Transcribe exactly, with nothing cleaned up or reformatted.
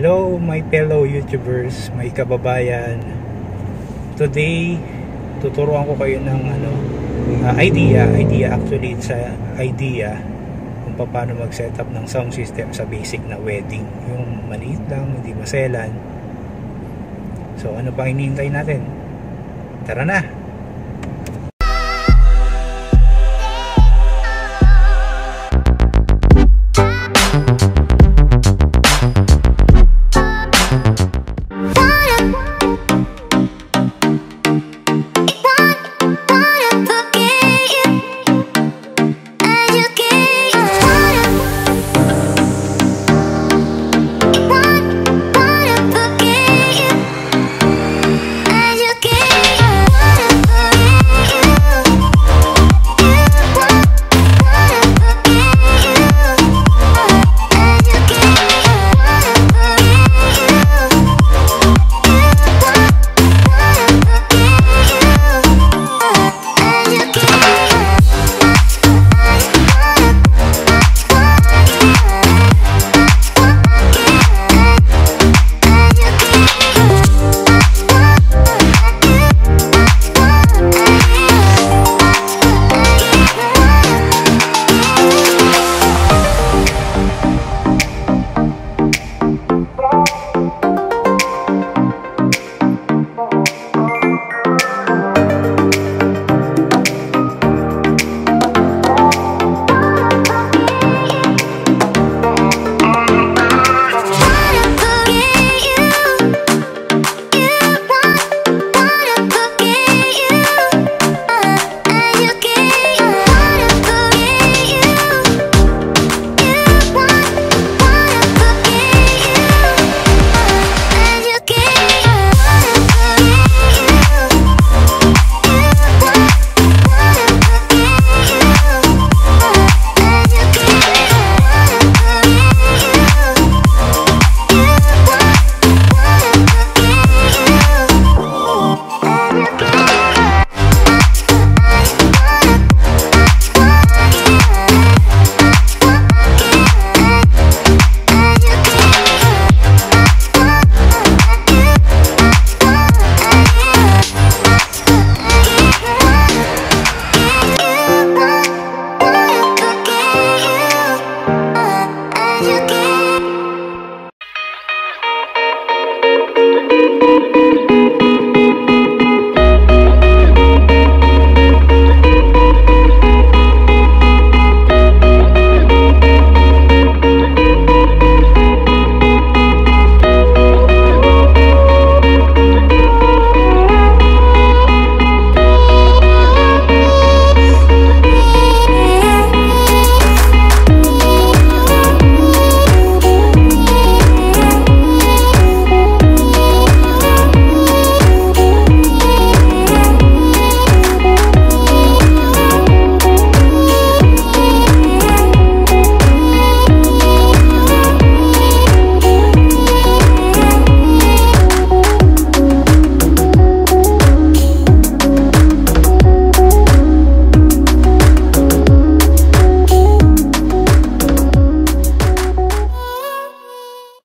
Hello my fellow YouTubers, my kababayan. Today, tuturuan ko kayo ng ano, uh, idea, idea actually it's a idea kung paano mag-setup ng sound system sa basic na wedding. Yung maliit lang, hindi maselan. So ano pang hinihintay natin? Tara na!